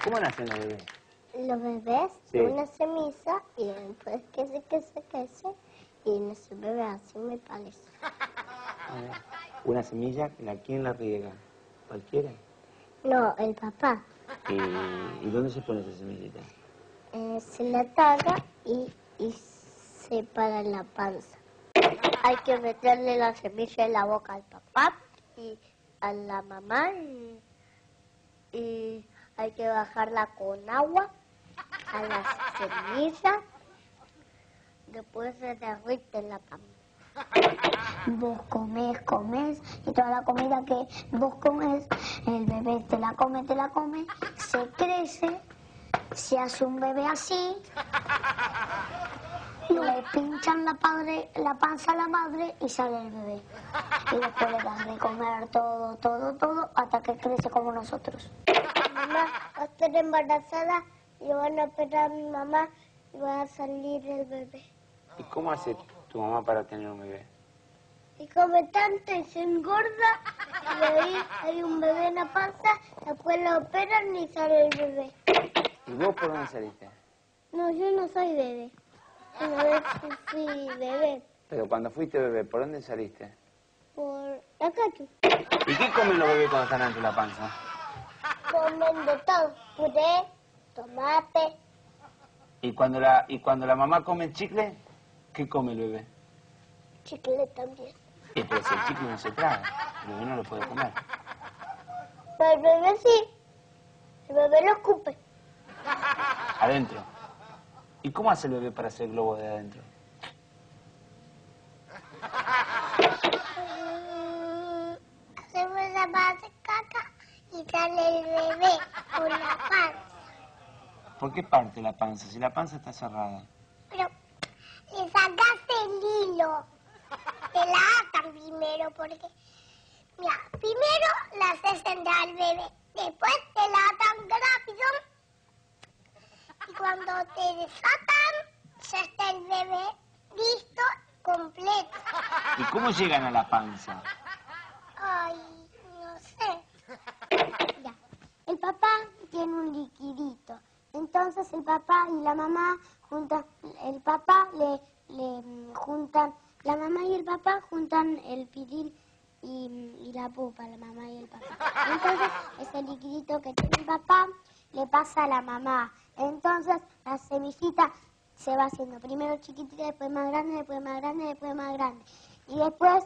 ¿Cómo nacen los bebés? Los bebés, Sí. una semilla y después crece y nace el bebé, así me parece. Una semilla, ¿quién la riega? ¿Cualquiera? No, el papá. ¿Y dónde se pone esa semillita? Se la taga y se para en la panza. Hay que meterle la semilla en la boca al papá y a la mamá y hay que bajarla con agua a la semilla. Después se derrite la panza. Vos comés y toda la comida que vos comés, el bebé te la come, se crece, se hace un bebé así, le pinchan la panza a la madre y sale el bebé. Y después le dan de comer todo, hasta que crece como nosotros. Mamá va a estar embarazada y van a operar a mi mamá y va a salir el bebé. ¿Y cómo hace tu mamá para tener un bebé? Y come tanto y se engorda, y ahí hay un bebé en la panza, después lo operan y sale el bebé. ¿Y vos por dónde saliste? No, yo no soy bebé. Una vez fui bebé Pero cuando fuiste bebé, ¿por dónde saliste? por la calle. ¿Y qué comen los bebés cuando están dentro de la panza? Comen de todo, puré, tomate, ¿Y cuando la mamá come chicle, qué come el bebé? chicle también. Pero si el chicle no se traga, el bebé no lo puede comer. Pero el bebé sí, el bebé lo escupe. Adentro. ¿Y cómo hace el bebé para hacer globo de adentro? Hacemos la base caca y sale el bebé por la panza. ¿Por qué parte la panza si la panza está cerrada? Pero le sacas el hilo. Te la atan primero porque... Mira, primero la haces entrar al bebé. Después te la atan rápido. Y cuando te desatan, ya está el bebé listo, completo. ¿Y cómo llegan a la panza? Ay, no sé. Mira, el papá tiene un liquidito. Entonces el papá y la mamá juntan, la mamá y el papá juntan el piril y la pupa, la mamá y el papá. Entonces ese liquidito que tiene el papá le pasa a la mamá. Entonces la semillita se va haciendo primero chiquitita, después más grande, después más grande, después más grande. Y después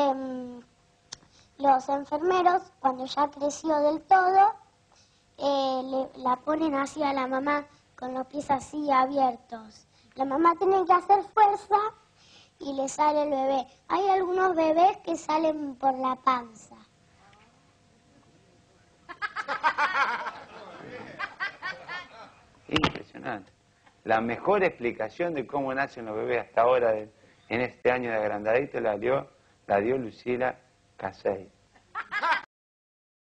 los enfermeros, cuando ya creció del todo, la ponen así a la mamá con los pies así abiertos. La mamá tiene que hacer fuerza y le sale el bebé. Hay algunos bebés que salen por la panza. Impresionante. La mejor explicación de cómo nacen los bebés hasta ahora en este año de agrandadito la dio Lucila Casey.